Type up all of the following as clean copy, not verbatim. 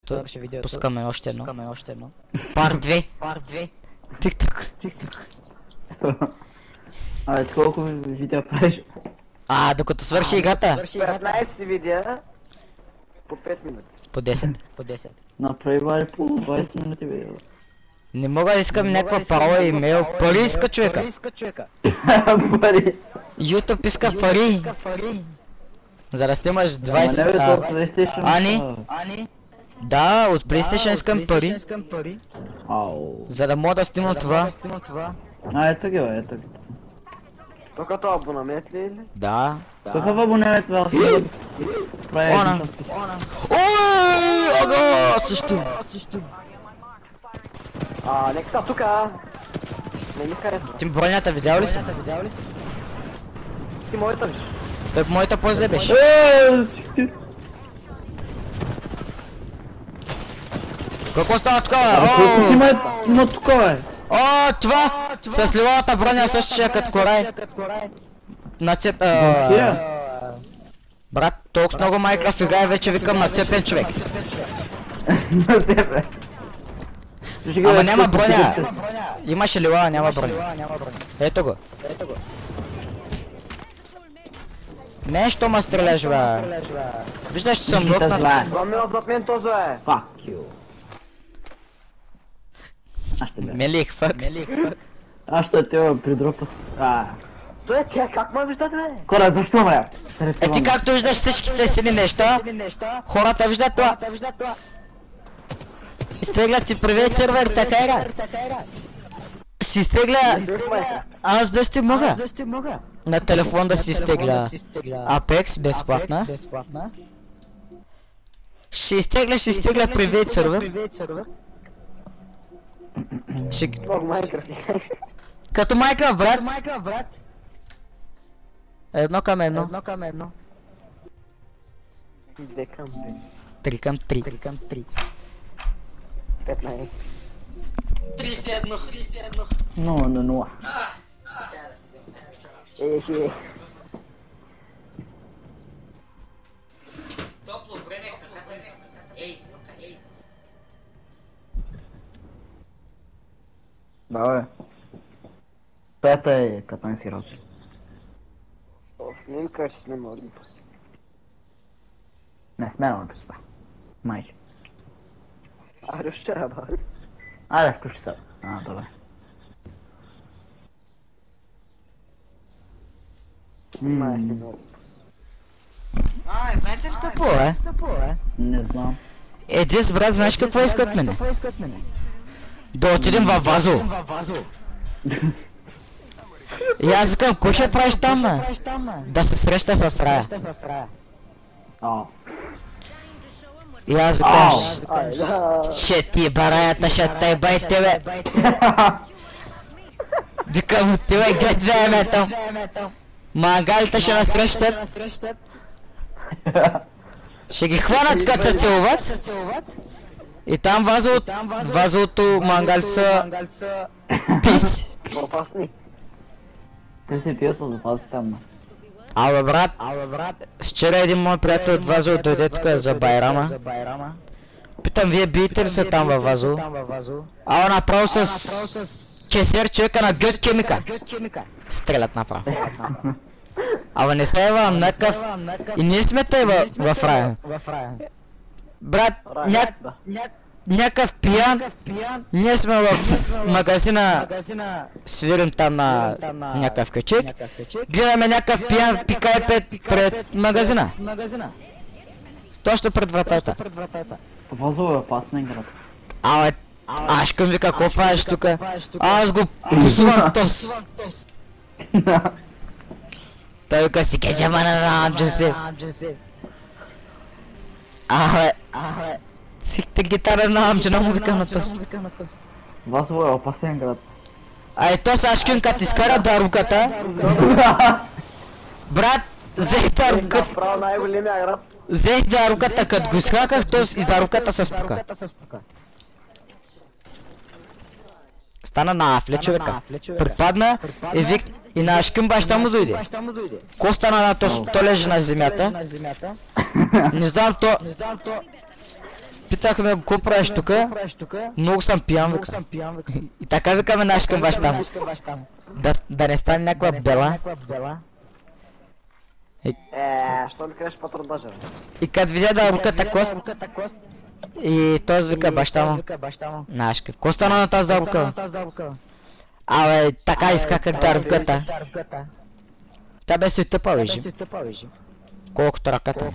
видеото. Пускаме още едно. Пар 2. Тик-так. Абе, колко видео правиш? Докато свърши играта. 15 видеа по 5 минути. По 10. Направи вали по 20 минути видео. Не мога да искам някаква парола имейл. Пари иска човека. Пари. YouTube иска пари. За да снимаш 20... Ани? Да, от PlayStation искам пари. За да мога да снимам това. Ето ги, ето ги. То като абонамент ли или? Да. Какъв абонемент бе? Она. Ой, ага, също. Нека тука. Не ми харесва. Ти бронята видял ли си? Ти моята виж. Той по моята по-зле беше. Какво става тук, бе? Има тук, бе. О, това! С ливовата броня същия като корай. Нацеп... Брат, толкова много Майнкрафт играе, вече викам нацепен човек. Нацепен. Ама няма броня. Имаше лива, няма броня. Ето го. Нещо ма стреляш, бе. Виждаш, че съм блокнат. 2 мила зад мен този е. Fuck you. Мелих, фак. Аз ще те придропа с... Той е тя, как ме виждате, бе? Кора, защо ме? Ти както виждаш всичките сини неща, хората виждат това. Изтеглят си привет сервер, така е. Си изтегля... Аз без ти мога. На телефон да си изтегля Apex безплатна. Ще изтегля привет сервер. Много Майнкрафт. Като Майнкрафт, брат. Едно към едно. 2 към 2. 3 към 3. 15. 31. 0 на 0. Ехе. Топло време, краката ми са. Ей. Да, бе. Пета е 15 градуса. Не ми кажа, че сме на Олимпус. Не сме на Олимпус, бе. Майче. Вчера, бе. Айде, включи се. Добре. Май сме на Олимпус. Знаете ли какво е? Не знам. Дис, брат, знаеш какво иска от мене? Да отидем във Вазо. И аз викам, кой ще правиш там, бе? Да се среща с Рая. И аз викам, ще ти бараята, ще тайбай тебе. Викам, отивай, гледвай ме там. Мангалите ще насрещат. Ще ги хванат като се целуват. И там вазото мангальца пис. Опасни. Ти си пил с запаси там, бе. Абе брат, вчера един мой приятел от Вазо дойде тук за Байрама. Питам, вие биете ли се там във Вазо? Направо с кесер човека на Гет Кемика. Стрелят направо. Абе не сте във някакъв... И ние сме те в Рая. Брат, някакъв пиян, ние сме в магазина, свирим там на някакъв качек, гледаме някакъв пиян пикае пред магазина. Точно пред вратата. Вазо е опасен град. Аз към вика, какво правиш тука? Аз го посувам тос. Той вика си кеча мана амджасе. Сикте гитара на амджа, но му викам на тос. Вазо е опасен град. То Сашкин като изкара даруката. Брат, взех даруката. Направо най-големия град. Взех даруката, като го изхаках, и даруката се спука. Стана на афле човека. Припадна и на Ашкин баща му дойде. Ко стана на то лежи на земята? Не знам то... Питаха ме, какво правиш тука? Много съм пиян, вика. И така викаме наш към баща му. Да не стане някаква бела. Що ми кажеш по-трудажа? И като видя дълбоката кост, и този вика баща му. Нашка. Какво стана на тази дълбока? Абе, така изкаках дълбоката. Та бе си тъпа, вижи. Колкото ръката.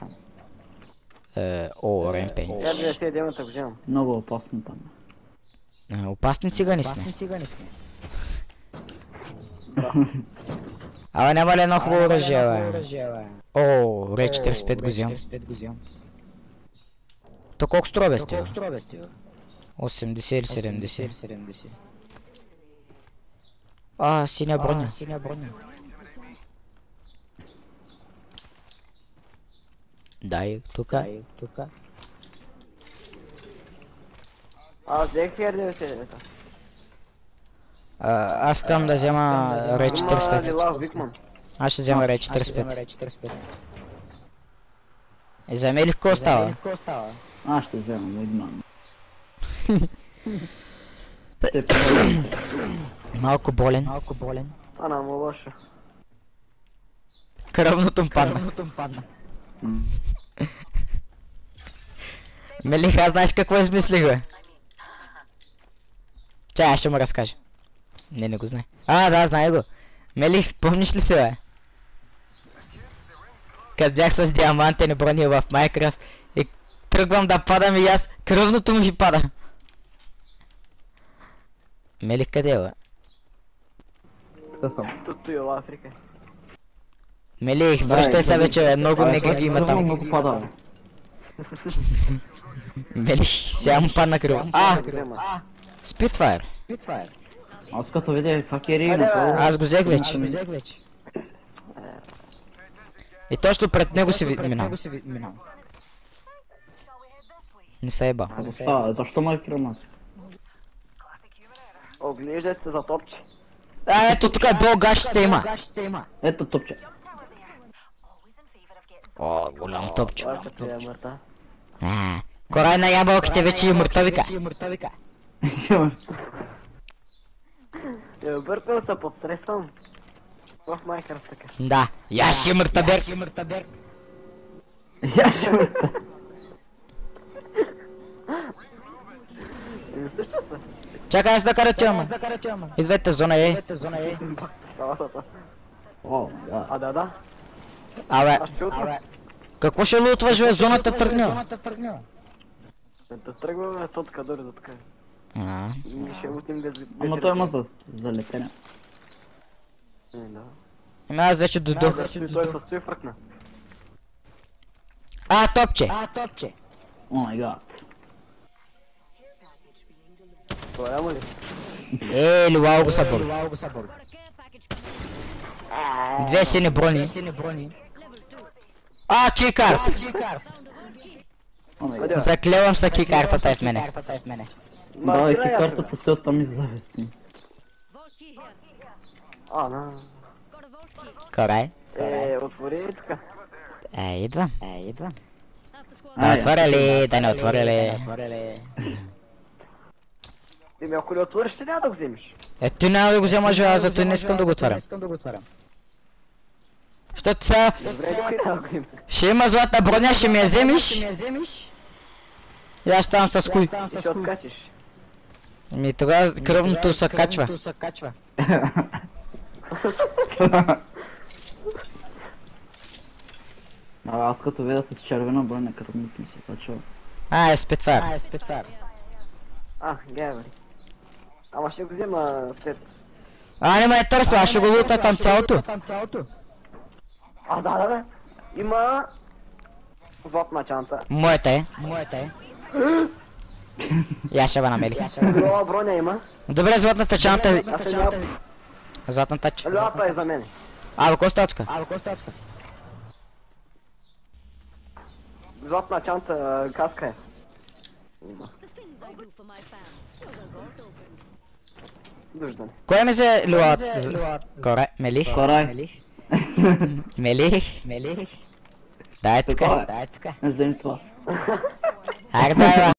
О, ремпень. Я да си едемата го вземам. Много опасно там. Опасни цигани сме. Абе, няма ли едно хубаво оръжие, бе? О, Рей 45 го взем. То колко струва бе стига? 80 или 70? Синя броня. Дай, тука. Взех R99-та. Аз искам да взема Рей 45. Лав Викман. Аз ще взема Рей 45. И вземе ли какво остава? Аз ще взема Видман. Малко болен. Стана му лошо. Кръвното му падна. Мелих, аз знаеш какво измислих, бе? Чай, аз ще му разкажа. Не го знае. Да, знае го. Мелих, помниш ли се, бе? Като бях с диамантени брони в Майнкрафт и тръгвам да падам и аз, кръвното му пада. Мелих, къде е, бе? Така съм. Туто и в Африка. Мелих, връщай се вече, бе, много негри има там. Много пада, бе. Мелих, сега му падна кръв. Спитфайр. Аз като видя хакери Айде, бе. Аз го взех вече. И точно пред него си минал. Не се еба. Защо ме кръмас? Оглеждат се за топче. Ето тук долу гащите има. Ето топче. О, голям топче. Лайка ти е мърта. Корай на ябълките вече е мъртвика. Бъркал се под стресом. В Майнкрафт така. Да, я ще мъртабер. Я ще мърта. И също се. Чакай, аз да каря тяма. Идвайте, зона е. Салатата. О, да. Да. Абе, Аз чутвам. какво ще лутваш, бе? Зоната тръгнала. Да тръгваме тотка дори за така. И ще утим без... Ама той има за летене. Да. Ами аз вече дойдох. Той състои фръкна. Топче. О май гад. Това му ли? Луал го събор. Две сини брони. Кикарт. О май гад. Заклевам се, кикартата е в мене. Да, и картата се оттам иззавести. Да. Корай. Отвори тука. Идвам. Да отворя ли, да не отворя ли. Ти ми ако ли отвориш, ще няма да го вземеш. Ти няма да го вземаш, аз зато не искам да го отварям. Защото сега Добре, кой няма го има. ще има златна броня, ще ми я вземеш. И аз ставам с хуй. И ще откачиш. Тогава кръвното се качва. Аз като видя с червена броня, кръвното ми се качва. Спитфайр. Гевери. Ама ще го взема след. Не ме търсва, аз ще го лута там цялото. Да бе. Има... златна чанта. Моята е. Я ще ва намерих. Нова броня има. Добре, златната чанта. Аз ще няма... Златната чанта. Лята е за мен. Какво стачка? Златна чанта каска е. Има. Дождане. Кое ми се луат? Мелих? Корай. Мелих? Дай тук. Вземи това. Хайде, бе.